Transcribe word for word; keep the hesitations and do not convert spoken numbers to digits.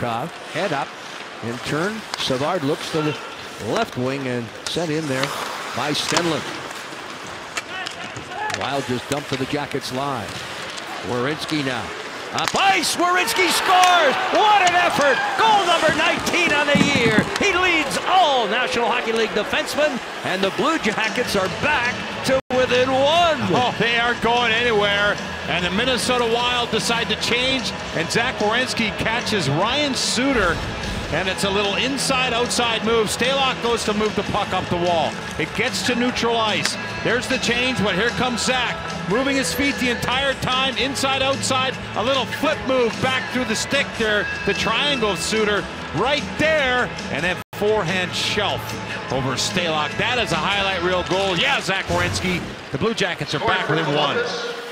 Barkov. Head up. In turn, Savard looks to the left wing and sent in there by Stenlund. Wild just dumped to the Jackets line. Werenski now. Up ice, Werenski scores! What an effort! Goal number nineteen on the year. He leads all National Hockey League defensemen, and the Blue Jackets are back to within one. Oh, they aren't going anywhere, and the Minnesota Wild decide to change, and Zach Werenski catches Ryan Suter, and it's a little inside-outside move. Stalock goes to move the puck up the wall. It gets to neutral ice. There's the change, but here comes Zach, moving his feet the entire time, inside-outside, a little flip move back through the stick there, the triangle of Suter right there, and then forehand shelf over Stalock. That is a highlight reel goal. Yeah, Zach Werenski. The Blue Jackets are back within one.